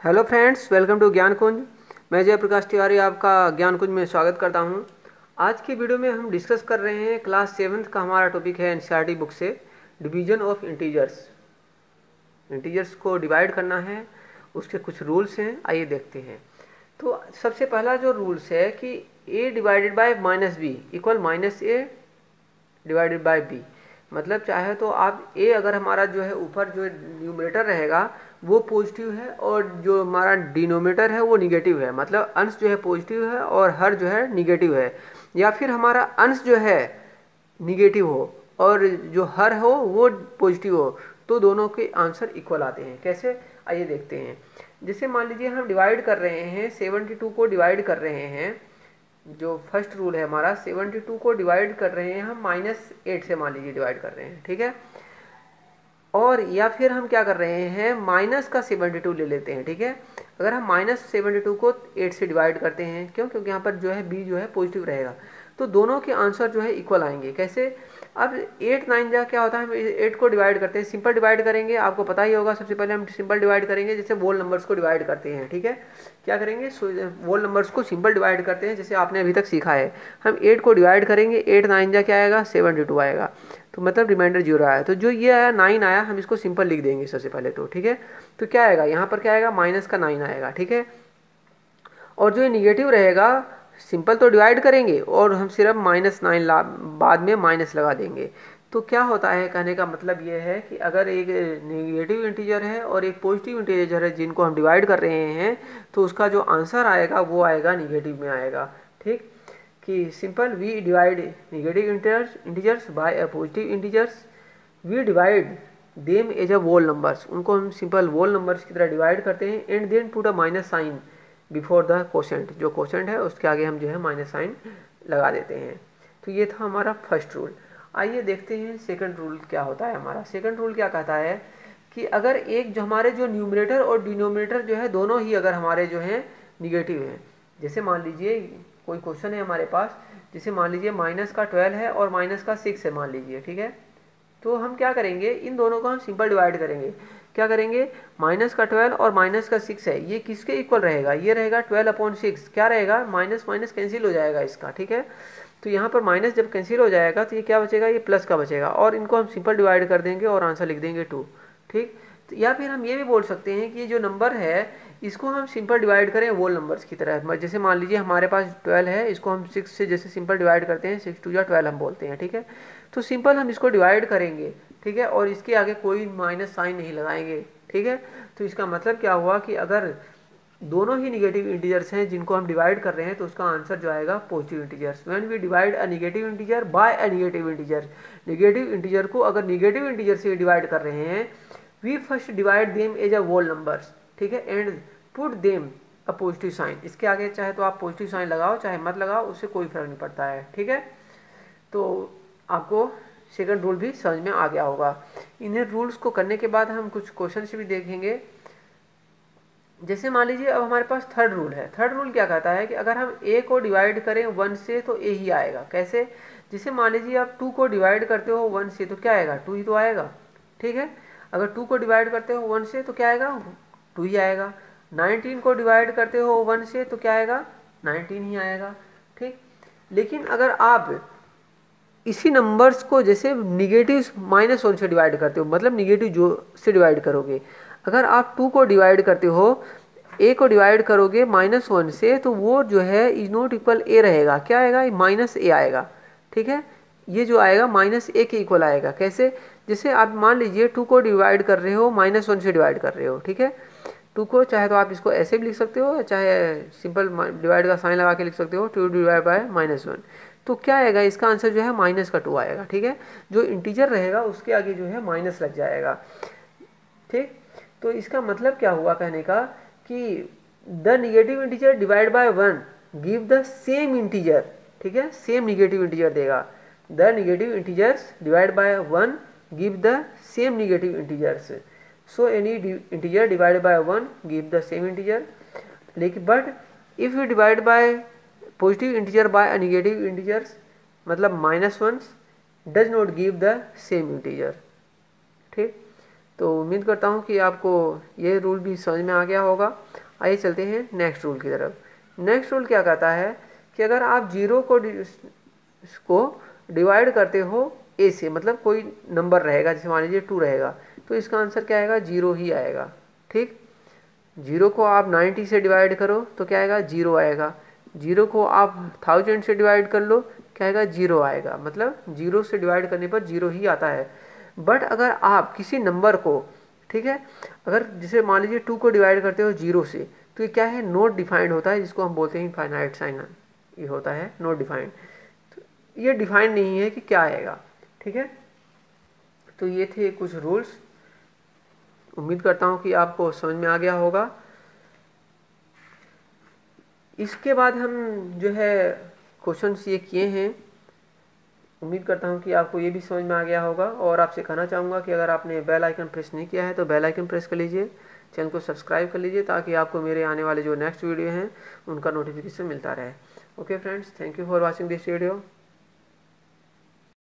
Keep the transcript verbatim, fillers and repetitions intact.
Hello friends, welcome to ज्ञान कुंज। मैं जयप्रकाश तिवारी आपका ज्ञान कुंज में स्वागत करता हूं। आज की वीडियो में हम डिस्कस कर रहे हैं क्लास सेवन्थ का हमारा टॉपिक है एनसीईआरटी बुक से डिवीजन ऑफ इंटीजर्स। इंटीजर्स को डिवाइड करना है, उसके कुछ रूल्स हैं, आइए देखते हैं। तो सबसे पहला जो रूल्स है कि a divided by minus b equal minus a divided by b. मतलब चाहे तो आप ए अगर हमारा जो है ऊपर जो न्यूमरेटर रहेगा वो पॉजिटिव है और जो हमारा डिनोमिनेटर है वो निगेटिव है, मतलब अंश जो है पॉजिटिव है और हर जो है निगेटिव है, या फिर हमारा अंश जो है निगेटिव हो और जो हर हो वो पॉजिटिव हो, तो दोनों के आंसर इक्वल आते हैं। कैसे, आइए देखते हैं। जैसे मान लीजिए हम डिवाइड कर रहे हैं सेवेंटी टू को डिवाइड कर रहे हैं, जो फर्स्ट रूल है हमारा सेवेंटी टू को डिवाइड कर रहे हैं हम माइनस एट से, मान लीजिए डिवाइड कर रहे हैं, ठीक है। और या फिर हम क्या कर रहे हैं, माइनस का सेवेंटी टू ले लेते हैं, ठीक है। अगर हम माइनस सेवेंटी टू को एट से डिवाइड करते हैं, क्यों? क्योंकि यहाँ पर जो है बी जो है पॉजिटिव रहेगा, तो दोनों के आंसर जो है इक्वल आएंगे। कैसे? अब एट नाइन जा क्या होता है, हम एट को डिवाइड करते हैं, सिंपल डिवाइड करेंगे, आपको पता ही होगा। सबसे पहले हम सिंपल डिवाइड करेंगे, जैसे वोल नंबर्स को डिवाइड करते हैं, ठीक है। क्या करेंगे, वोल नंबर्स को सिंपल डिवाइड करते हैं, जैसे आपने अभी तक सीखा है। हम एट को डिवाइड करेंगे, एट नाइन जा क्या आएगा, सेवेंटी टू आएगा, तो मतलब रिमाइंडर जीरो आया। तो जो ये आया नाइन आया, हम इसको सिंपल लिख देंगे सबसे पहले तो, ठीक है। तो क्या आएगा यहाँ पर, क्या आएगा, माइनस का नाइन आएगा, ठीक है। और जो ये निगेटिव रहेगा, सिंपल तो डिवाइड करेंगे और हम सिर्फ माइनस नाइन बाद में माइनस लगा देंगे। तो क्या होता है, कहने का मतलब ये है कि अगर एक नेगेटिव इंटीजर है और एक पॉजिटिव इंटीजर है जिनको हम डिवाइड कर रहे हैं, तो उसका जो आंसर आएगा वो आएगा निगेटिव में आएगा, ठीक। कि simple we divide negative integers integers by a positive integers, we divide them as a whole numbers, उनको हम सिंपल वोल नंबर्स की तरह डिवाइड करते हैं, and then put a minus sign before the quotient, जो कोशेंट है उसके आगे हम जो है माइनस साइन लगा देते हैं। तो ये था हमारा फर्स्ट रूल। आइए देखते हैं सेकंड रूल क्या होता है हमारा। सेकंड रूल क्या कहता है कि अगर एक जो हमारे जो न्यूमरेटर और डिनोमिनेटर जो है दोनों ही अगर हमारे जो हैं निगेटिव हैं, जैसे मान लीजिए कोई क्वेश्चन है हमारे पास, जैसे मान लीजिए माइनस का ट्वेल्व है और माइनस का सिक्स है मान लीजिए, ठीक है। तो हम क्या करेंगे, इन दोनों को हम सिंपल डिवाइड करेंगे। क्या करेंगे, माइनस का ट्वेल्व और माइनस का सिक्स है, ये किसके इक्वल रहेगा, ये रहेगा ट्वेल्व अपॉन सिक्स, क्या रहेगा, माइनस माइनस कैंसिल हो जाएगा इसका, ठीक है। तो यहाँ पर माइनस जब कैंसिल हो जाएगा तो ये क्या बचेगा, ये प्लस का बचेगा, और इनको हम सिंपल डिवाइड कर देंगे और आंसर लिख देंगे टू, ठीक। तो या फिर हम ये भी बोल सकते हैं कि ये जो नंबर है इसको हम सिंपल डिवाइड करें वोल नंबर्स की तरह। जैसे मान लीजिए हमारे पास ट्वेल्व है, इसको हम सिक्स से जैसे सिंपल डिवाइड करते हैं, सिक्स टू या ट्वेल्व हम बोलते हैं, ठीक है। तो सिंपल हम इसको डिवाइड करेंगे, ठीक है, और इसके आगे कोई माइनस साइन नहीं लगाएंगे, ठीक है। तो इसका मतलब क्या हुआ कि अगर दोनों ही निगेटिव इंटीजर्स हैं जिनको हम डिवाइड कर रहे हैं, तो उसका आंसर जो आएगा positive integers. When we divide a negative integer by a negative integer, negative integer को अगर निगेटिव इंटीजर से डिवाइड कर रहे हैं, we first divide them as a whole numbers, ठीक है, and put them a positive sign. इसके आगे चाहे तो आप पॉजिटिव साइन लगाओ चाहे मत लगाओ, उससे कोई फर्क नहीं पड़ता है, ठीक है। तो आपको सेकंड रूल भी समझ में आ गया होगा। इन्हें रूल्स को करने के बाद हम कुछ क्वेश्चन भी देखेंगे। जैसे मान लीजिए अब हमारे पास थर्ड रूल है। थर्ड रूल क्या कहता है कि अगर हम ए को डिवाइड करें वन से तो ए ही आएगा। कैसे? जैसे मान लीजिए आप टू को डिवाइड करते हो वन से तो क्या आएगा, टू ही तो आएगा, ठीक है। अगर टू को डिवाइड करते हो वन से तो क्या आएगा, टू ही आएगा। नाइनटीन को डिवाइड करते हो वन से तो क्या आएगा, नाइनटीन ही आएगा, ठीक। लेकिन अगर आप इसी नंबर्स को जैसे निगेटिव माइनस वन से डिवाइड करते हो, मतलब निगेटिव जो से डिवाइड करोगे, अगर आप टू को डिवाइड करते हो, ए को डिवाइड करोगे माइनस वन से, तो वो जो है इज नॉट इक्वल ए रहेगा, क्या आएगा, माइनस ए आएगा, ठीक है। ये जो आएगा माइनस ए के इक्वल आएगा। कैसे? जैसे आप मान लीजिए टू को डिवाइड कर रहे हो, माइनस वन से डिवाइड कर रहे हो, ठीक है। टू को चाहे तो आप इसको ऐसे भी लिख सकते हो, चाहे सिंपल डिवाइड का साइन लगा के लिख सकते हो, two divide by minus one. तो क्या आएगा, इसका आंसर जो है माइनस का टू आएगा, ठीक है। जो इंटीजर रहेगा उसके आगे जो है माइनस लग जाएगा, ठीक। तो इसका मतलब क्या हुआ कहने का कि the negative integer divide by one give the same integer, ठीक है, सेम निगेटिव इंटीजर देगा। The negative integers divide by one give the same negative integers. So any integer divide by one give the same integer. लेकिन but if you divide by positive integer by a negative integers, मतलब minus one, does not give the same integer, ठीक। तो उम्मीद करता हूँ कि आपको ये रूल भी समझ में आ गया होगा। आइए चलते हैं नेक्स्ट रूल की तरफ। नेक्स्ट रूल क्या कहता है कि अगर आप जीरो को को डिवाइड करते हो ए से, मतलब कोई नंबर रहेगा, जैसे मान लीजिए टू रहेगा, तो इसका आंसर क्या आएगा, जीरो ही आएगा। ठीक, जीरो को आप नाइन्टी से डिवाइड करो तो क्या आएगा, जीरो आएगा। जीरो को आप थाउजेंड से डिवाइड कर लो, क्या आएगा, जीरो आएगा। मतलब जीरो से डिवाइड करने पर जीरो ही आता है। बट अगर आप किसी नंबर को, ठीक है, अगर जैसे मान लीजिए टू को डिवाइड करते हो जीरो से, तो ये क्या है, नॉट डिफाइंड होता है, जिसको हम बोलते हैं इनफाइनाइट साइन। ये होता है नॉट डिफाइंड, तो ये डिफाइंड नहीं है कि क्या आएगा। ठीक है, तो ये थे कुछ रूल्स। उम्मीद करता हूँ कि आपको समझ में आ गया होगा। इसके बाद हम जो है क्वेश्चंस ये किए हैं, उम्मीद करता हूँ कि आपको ये भी समझ में आ गया होगा। और आपसे कहना चाहूँगा कि अगर आपने बेल आइकन प्रेस नहीं किया है तो बेल आइकन प्रेस कर लीजिए, चैनल को सब्सक्राइब कर लीजिए, ताकि आपको मेरे आने वाले जो नेक्स्ट वीडियो हैं उनका नोटिफिकेशन मिलता रहे। Okay friends, thank you for watching this video.